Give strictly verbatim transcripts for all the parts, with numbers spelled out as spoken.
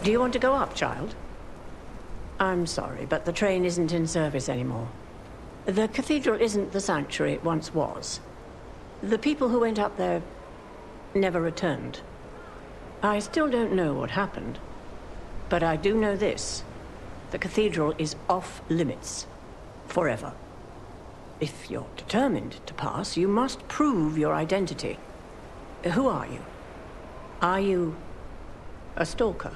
Do you want to go up, child? I'm sorry, but the train isn't in service anymore. The cathedral isn't the sanctuary it once was. The people who went up there never returned. I still don't know what happened, but I do know this. The cathedral is off limits. Forever. If you're determined to pass, you must prove your identity. Who are you? Are you a stalker?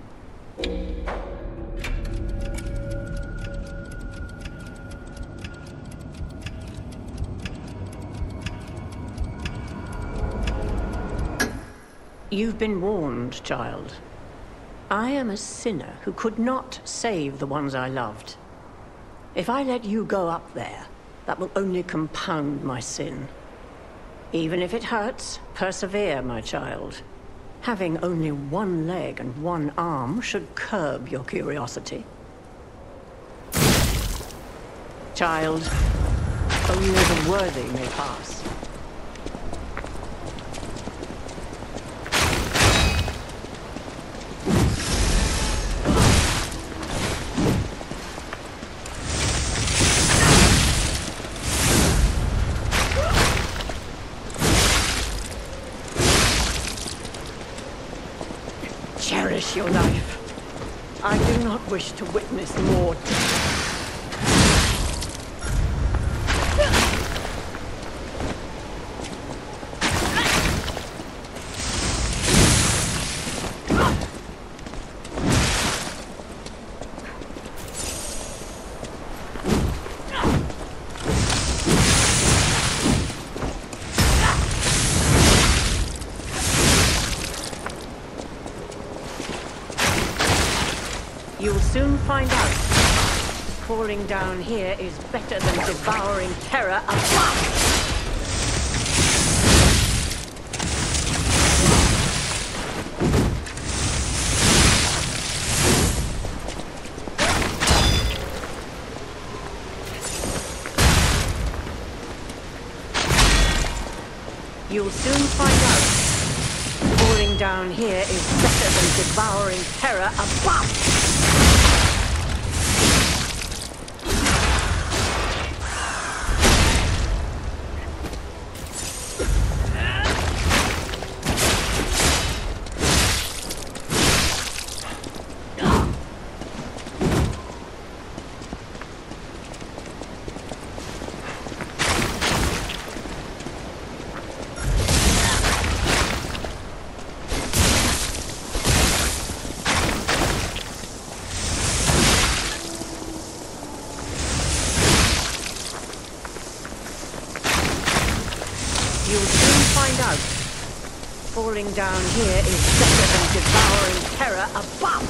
You've been warned, child. I am a sinner who could not save the ones I loved. If I let you go up there, that will only compound my sin. Even if it hurts, persevere, my child. Having only one leg and one arm should curb your curiosity. Child, only the worthy may pass. Cherish your life. I do not wish to witness more. You'll soon find out. Falling down here is better than devouring terror above. You'll soon find out. Falling down here is better than devouring terror above. You'll soon find out. Falling down here is better than devouring terror above.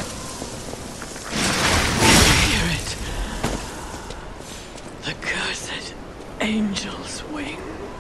Hear it. The cursed angel's wing.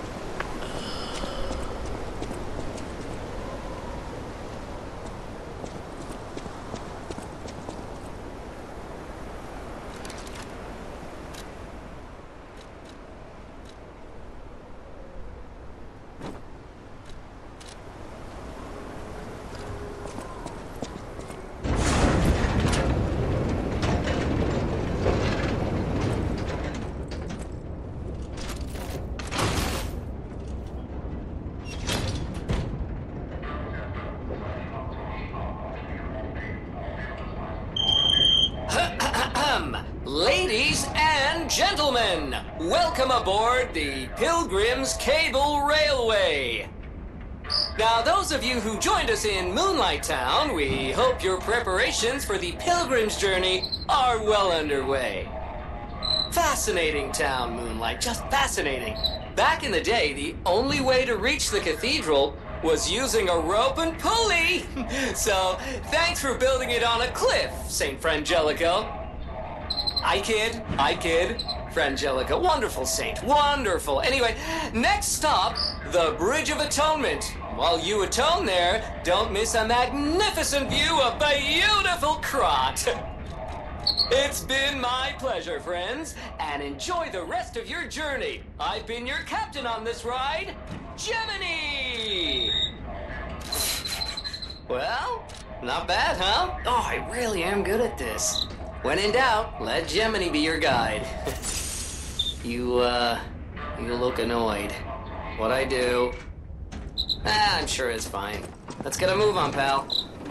Ladies and gentlemen, welcome aboard the Pilgrim's Cable Railway. Now, those of you who joined us in Moonlight Town, we hope your preparations for the Pilgrim's journey are well underway. Fascinating town, Moonlight, just fascinating. Back in the day, the only way to reach the cathedral was using a rope and pulley. So, thanks for building it on a cliff, Saint Frangelico. I kid, I kid. Frangelica, wonderful saint, wonderful. Anyway, next stop, the Bridge of Atonement. While you atone there, don't miss a magnificent view of beautiful Krat. It's been my pleasure, friends, and enjoy the rest of your journey. I've been your captain on this ride, Gemini! Well, Not bad, huh? Oh, I really am good at this. When in doubt, let Gemini be your guide. you, uh, you look annoyed. What'd I do? Ah, I'm sure it's fine. Let's get a move on, pal.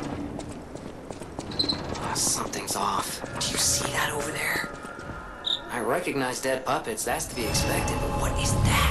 Oh, something's off. Do you see that over there? I recognize dead puppets. That's to be expected, but what is that?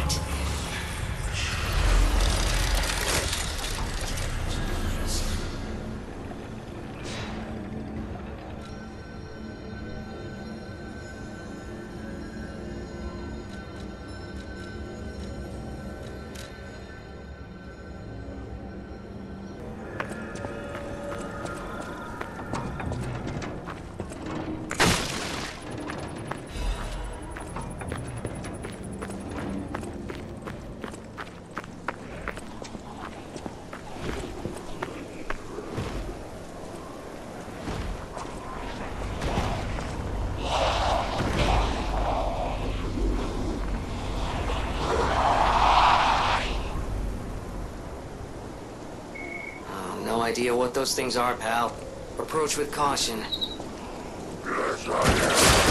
Idea what those things are, pal. Approach with caution. Yes, I am.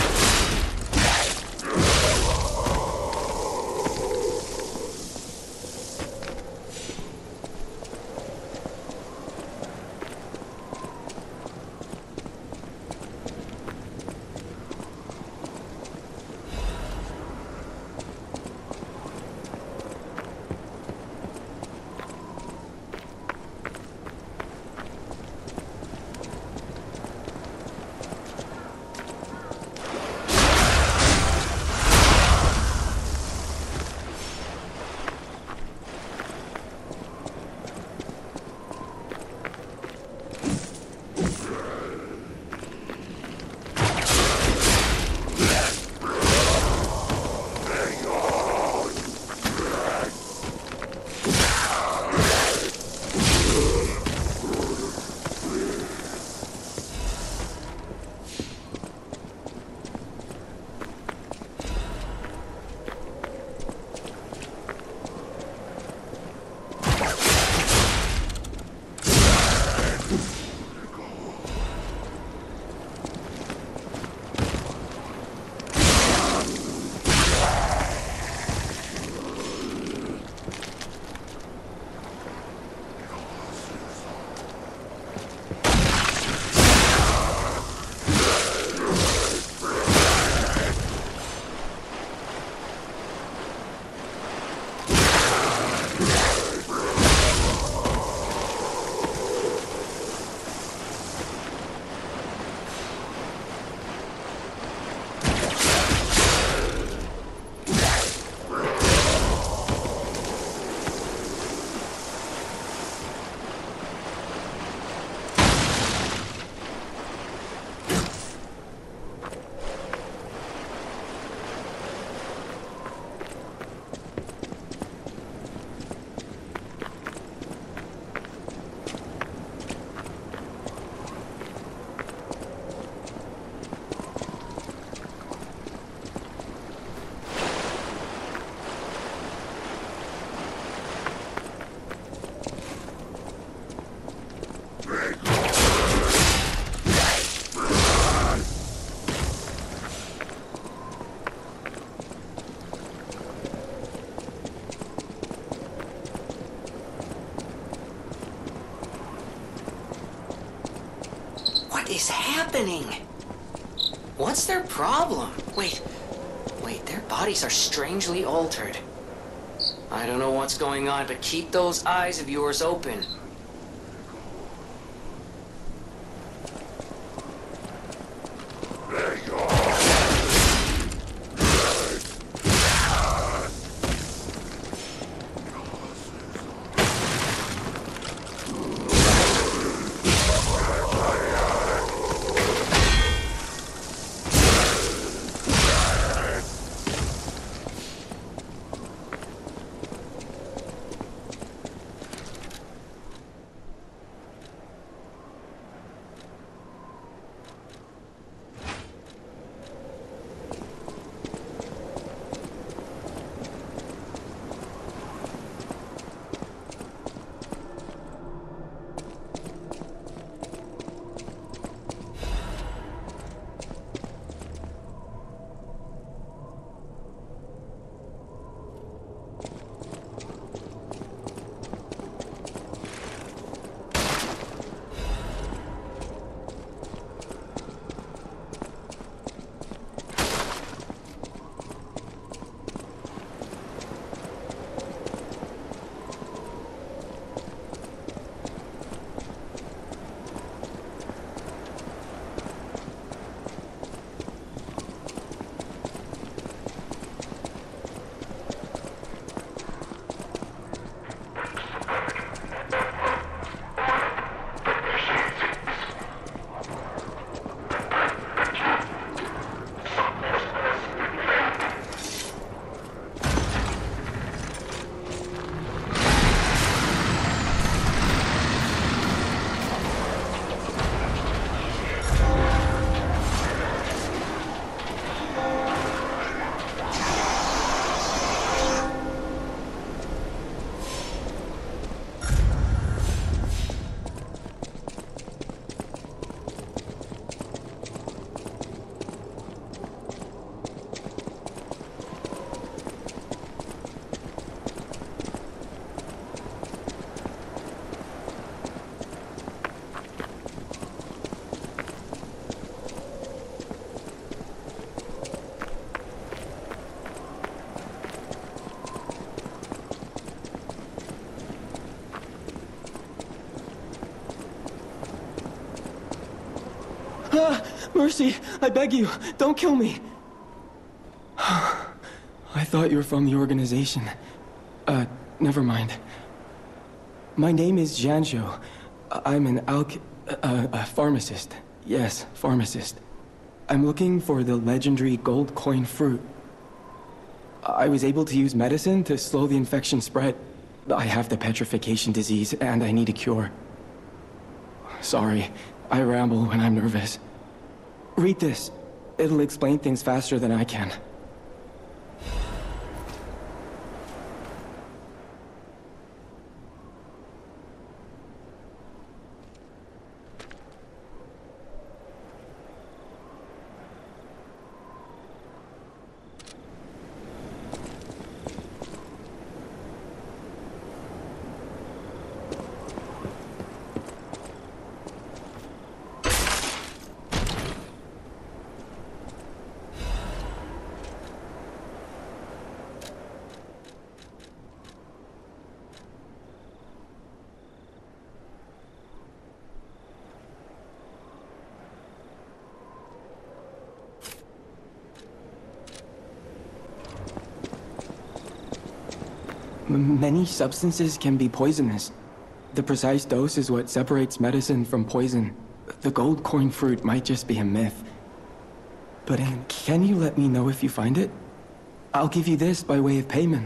What is happening? What's their problem? Wait, wait, their bodies are strangely altered. I don't know what's going on, but keep those eyes of yours open. Ah, mercy, I beg you, don't kill me. I thought you were from the organization. Uh, never mind. My name is Janjo. I'm an alch... Uh, a pharmacist. Yes, pharmacist. I'm looking for the legendary gold coin fruit. I was able to use medicine to slow the infection spread. I have the petrification disease, and I need a cure. Sorry, I ramble when I'm nervous. Read this. It'll explain things faster than I can. M- many substances can be poisonous. The precise dose is what separates medicine from poison. The gold coin fruit might just be a myth. But uh, can you let me know if you find it? I'll give you this by way of payment.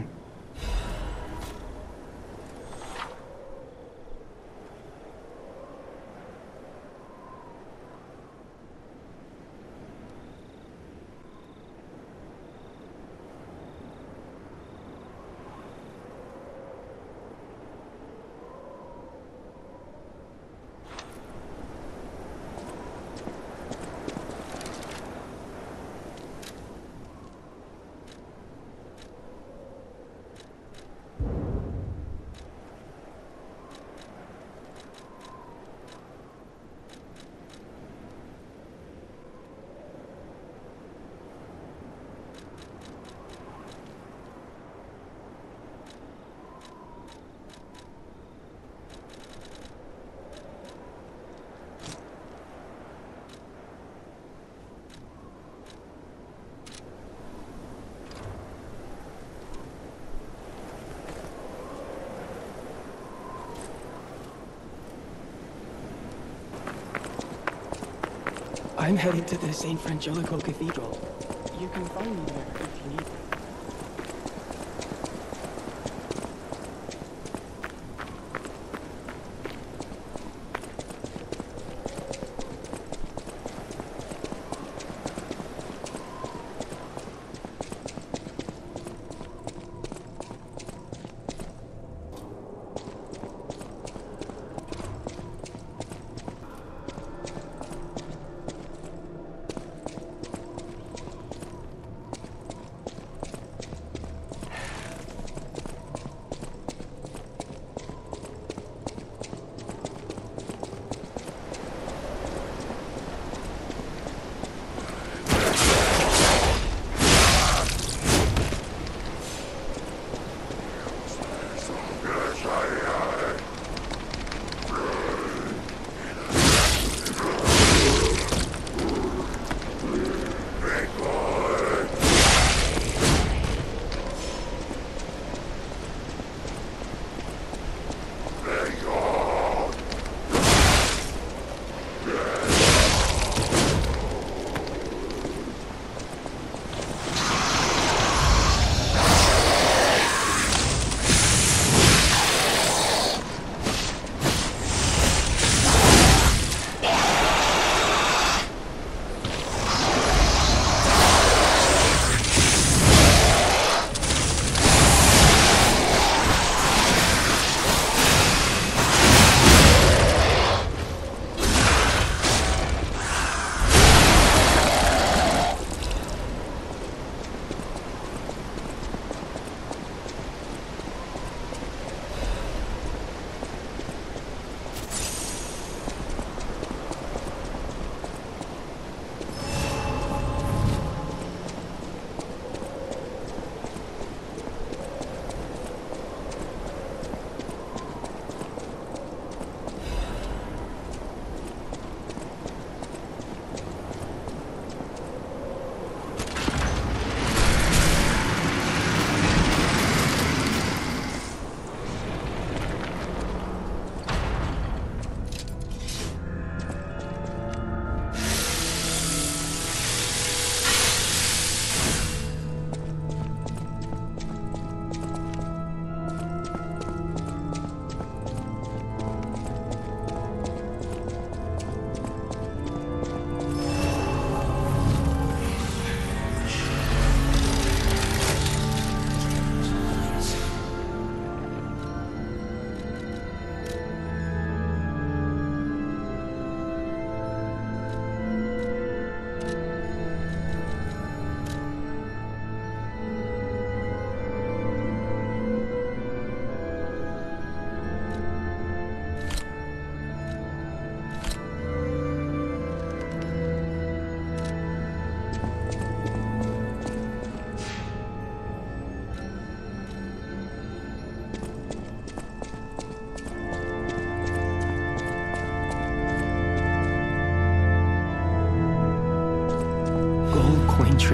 I'm headed to the Saint Frangelico Cathedral. You can find me there if you need me.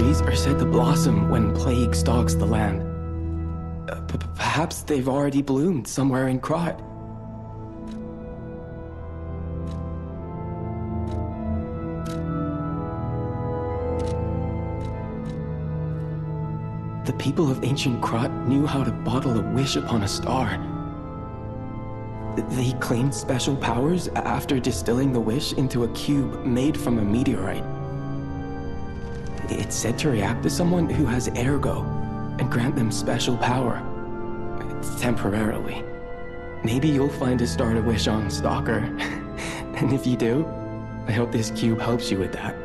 trees are said to blossom when plague stalks the land. Uh, p- perhaps they've already bloomed somewhere in Krat. The people of ancient Krat knew how to bottle a wish upon a star. They claimed special powers after distilling the wish into a cube made from a meteorite. It's said to react to someone who has ergo and grant them special power. Temporarily. Maybe you'll find a star to wish on, Stalker. And if you do, I hope this cube helps you with that.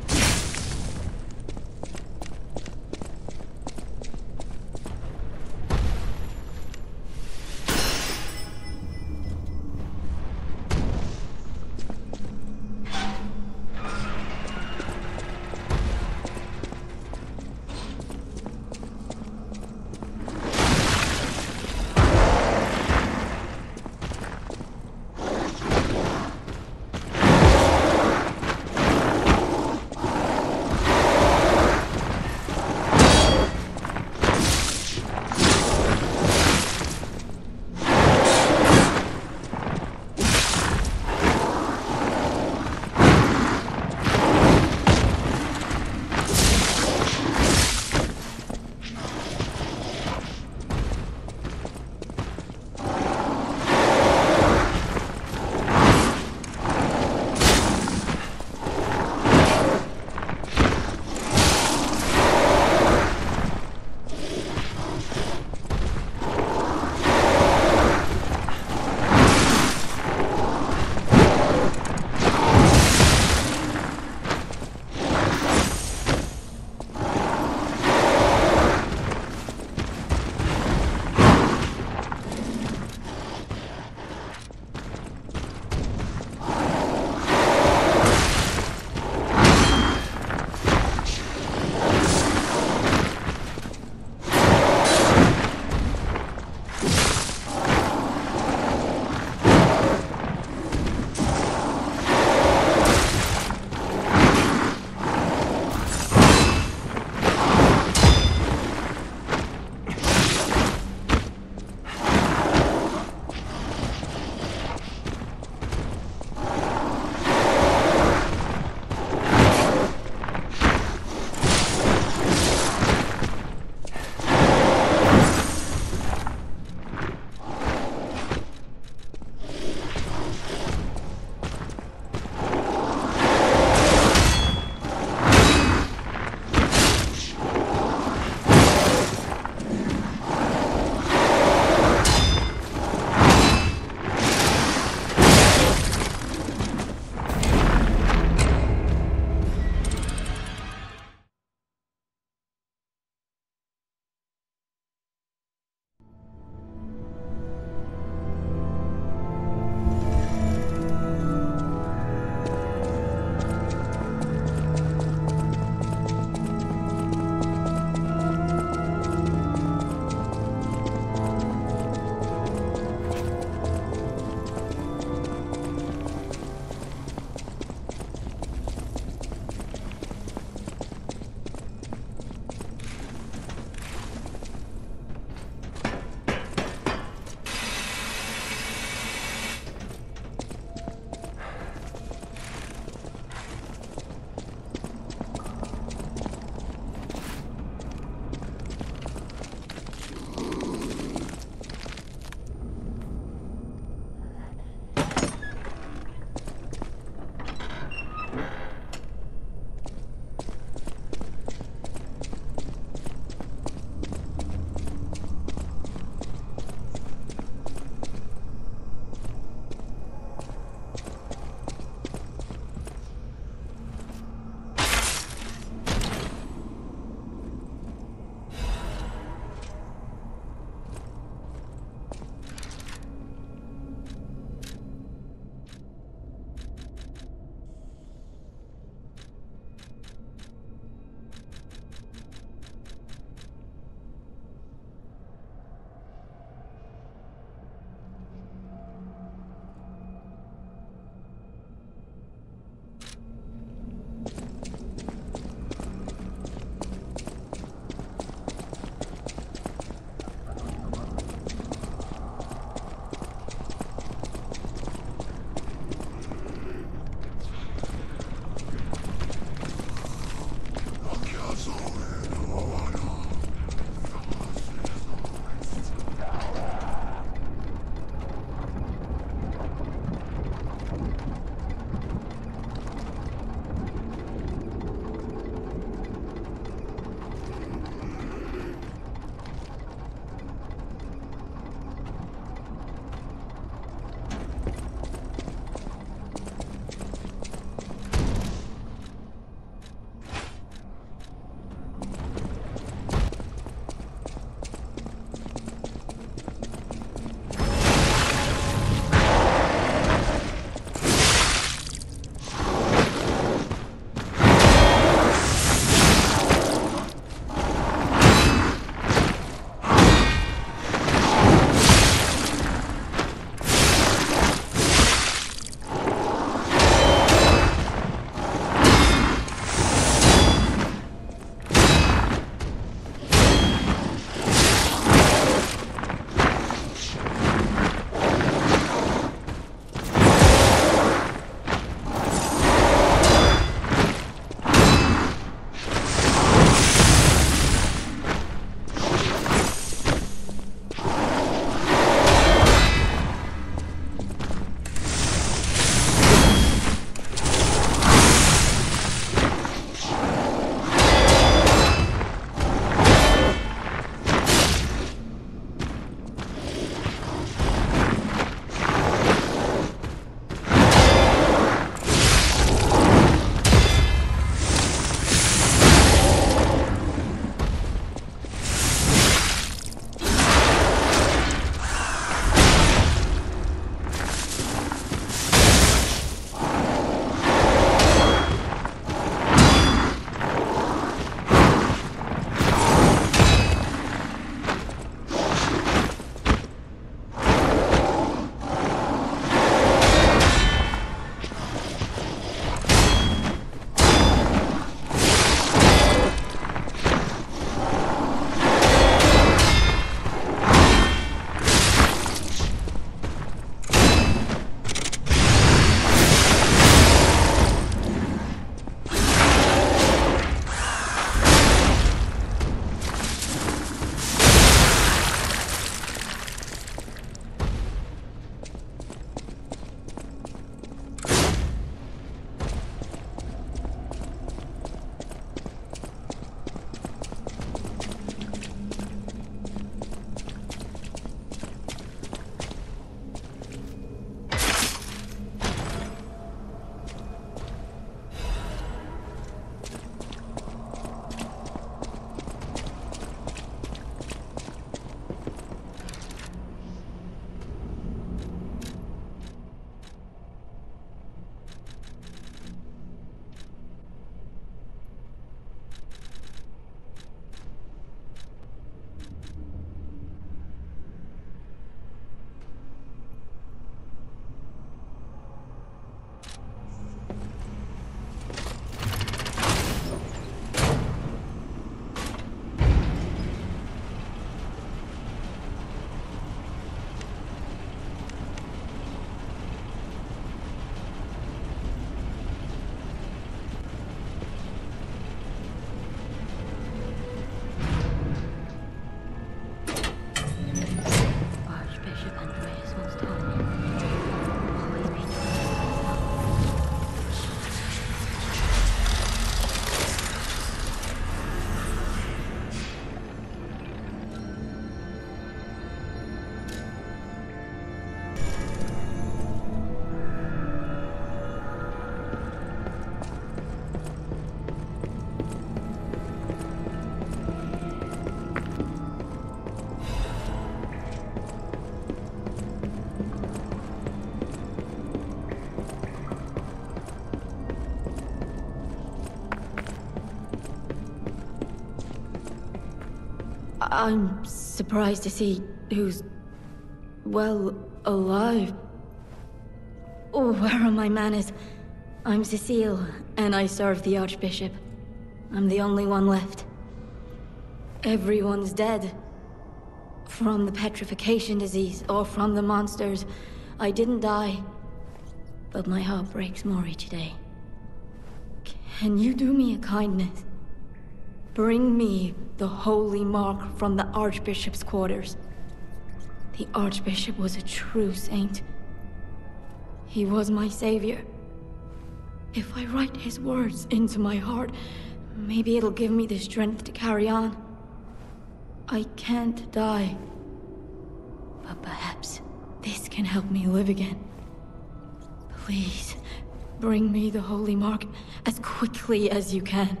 I'm surprised to see who's, well, alive. Oh, where are my manners? I'm Cecile, and I serve the Archbishop. I'm the only one left. Everyone's dead. From the petrification disease, or from the monsters. I didn't die. But my heart breaks more each day. Can you do me a kindness? Bring me the holy mark from the Archbishop's quarters. The Archbishop was a true saint. He was my savior. If I write his words into my heart, maybe it'll give me the strength to carry on. I can't die. But perhaps this can help me live again. Please, bring me the holy mark as quickly as you can.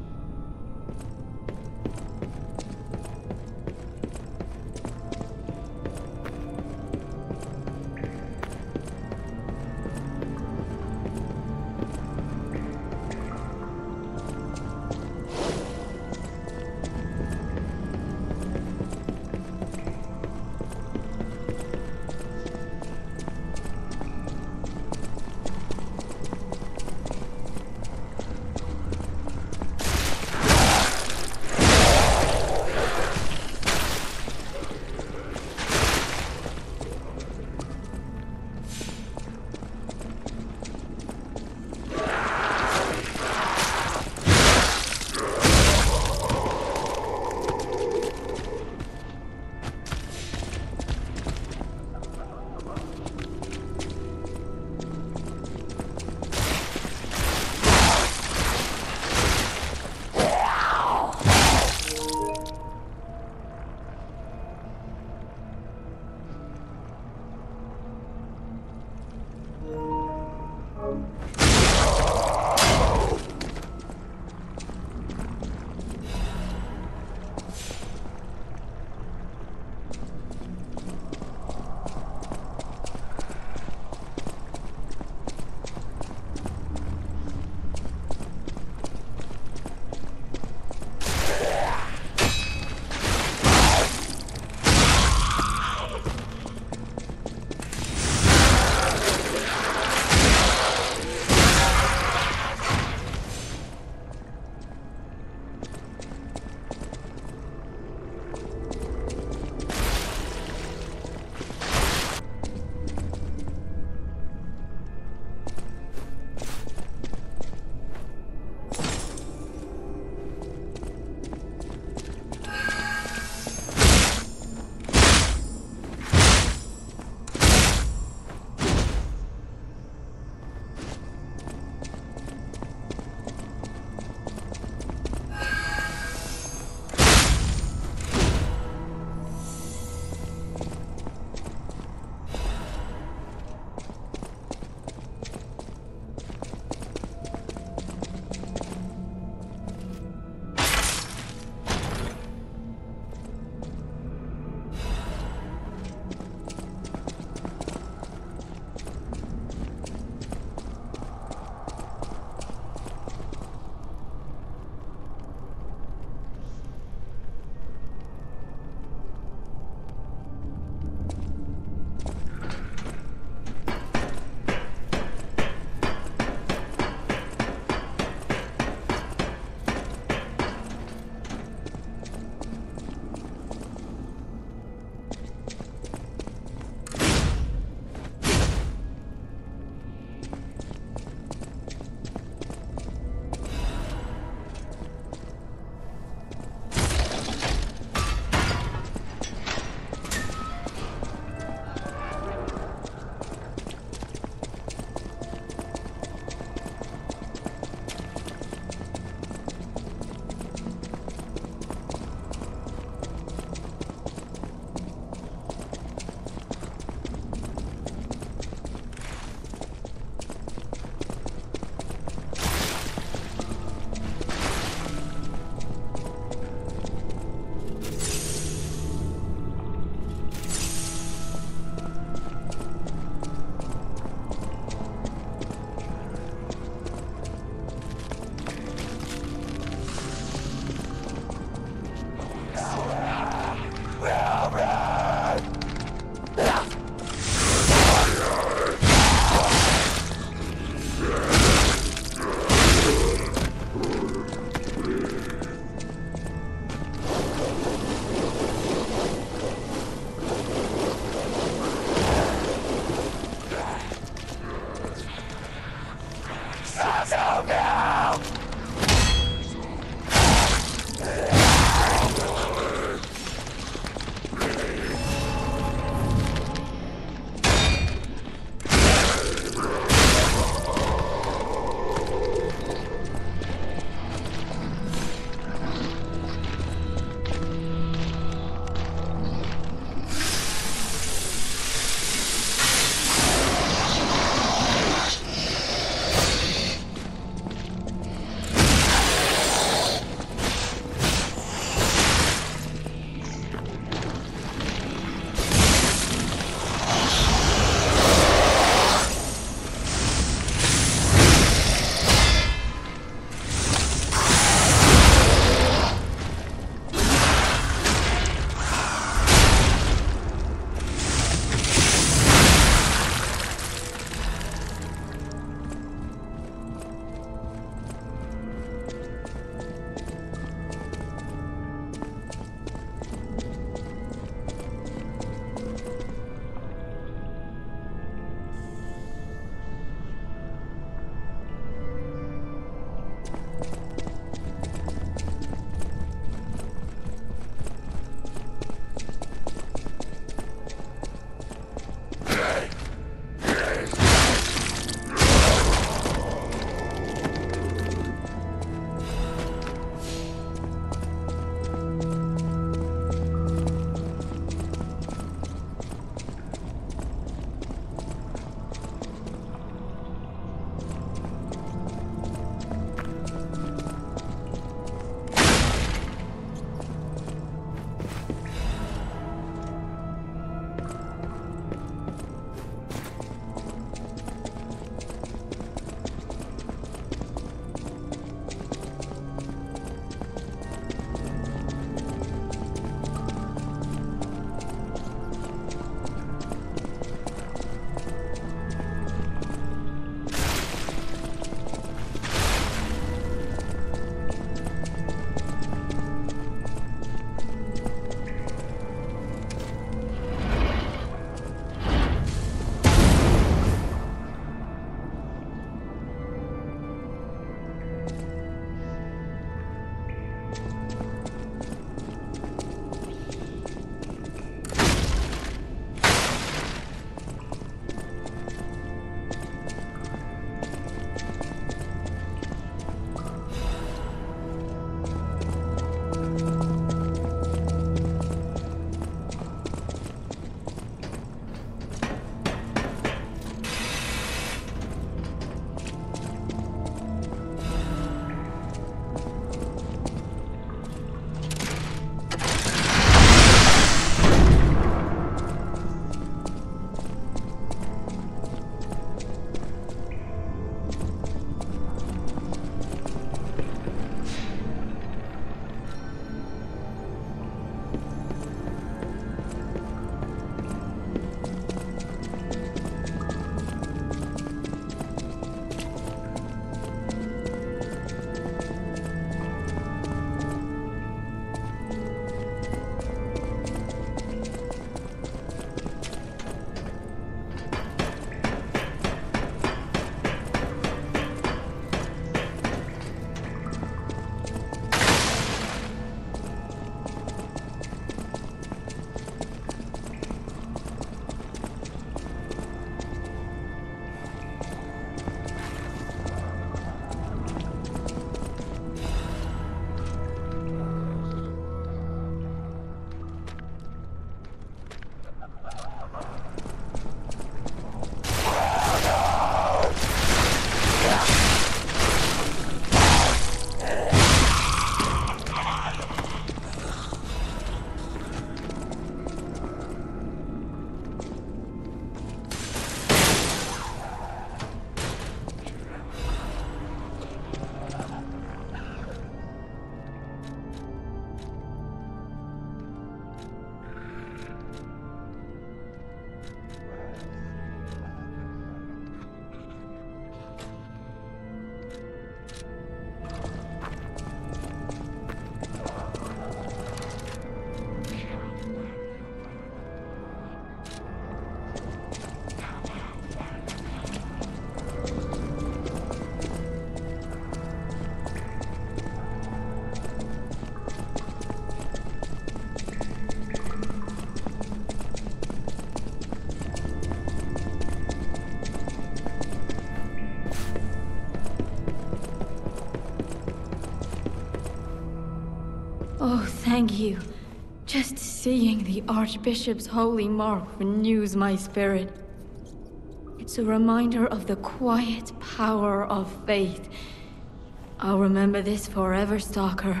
thank you. Just seeing the Archbishop's holy mark renews my spirit. It's a reminder of the quiet power of faith. I'll remember this forever, Stalker.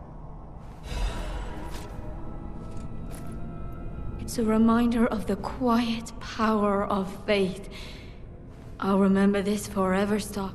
It's a reminder of the quiet power of faith. I'll remember this forever, Stalker.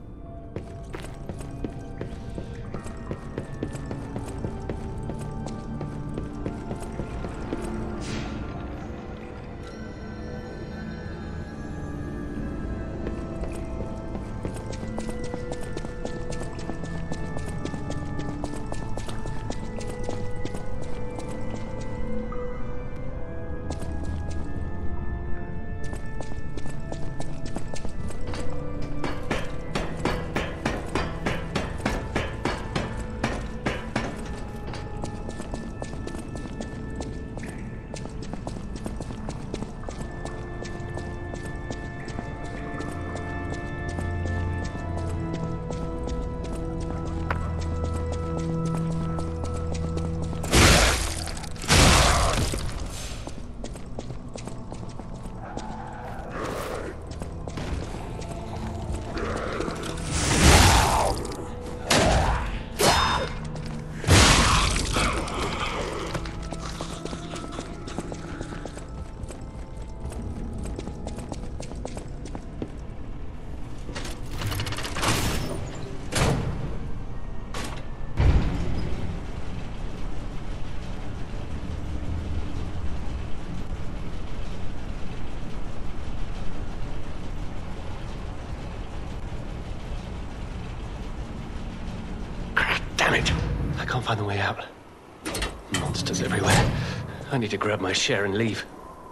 I can't find the way out. Monsters everywhere. I need to grab my share and leave.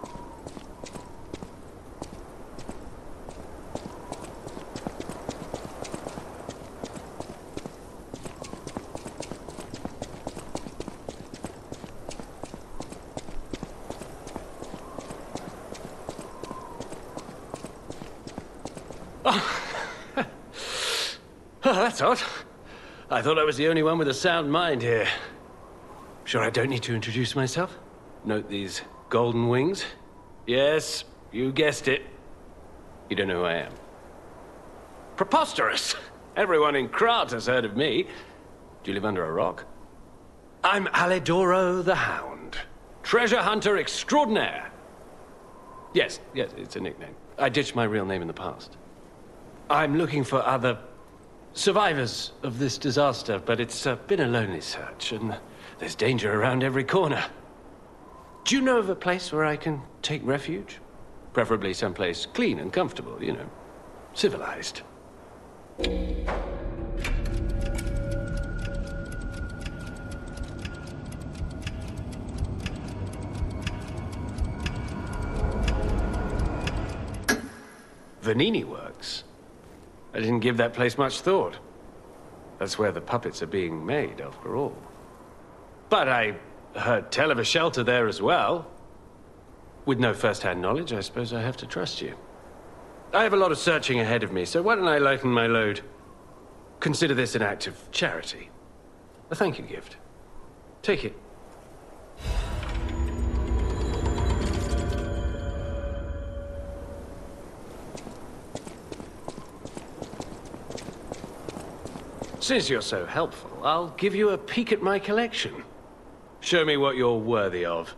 Oh, oh that's odd. I thought I was the only one with a sound mind here. Sure I don't need to introduce myself? Note these golden wings? Yes, you guessed it. You don't know who I am. Preposterous! Everyone in Krat has heard of me. Do you live under a rock? I'm Alidoro the Hound. Treasure hunter extraordinaire. Yes, yes, it's a nickname. I ditched my real name in the past. I'm looking for other survivors of this disaster, but it's uh, been a lonely search, and there's danger around every corner. Do you know of a place where I can take refuge? Preferably someplace clean and comfortable, you know, civilized. Vanini Works? I didn't give that place much thought. That's where the puppets are being made, after all. But I heard tell of a shelter there as well. With no first-hand knowledge, I suppose I have to trust you. I have a lot of searching ahead of me, so why don't I lighten my load? Consider this an act of charity. A thank you gift. Take it. Since you're so helpful, I'll give you a peek at my collection. Show me what you're worthy of.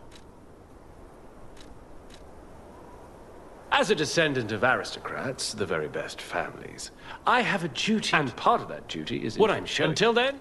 As a descendant of aristocrats, the very best families, I have a duty, and part of that duty is what I'm showing. Until then...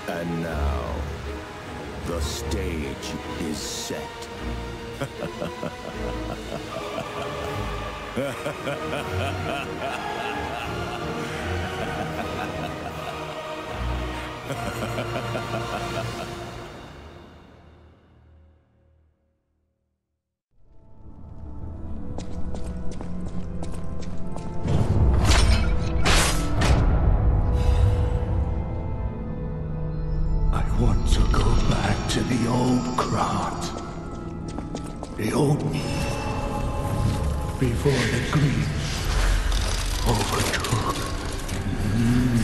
And now, the stage is set. I want to go back to the old Krat. The old me. Before the Greens overtook. Mm.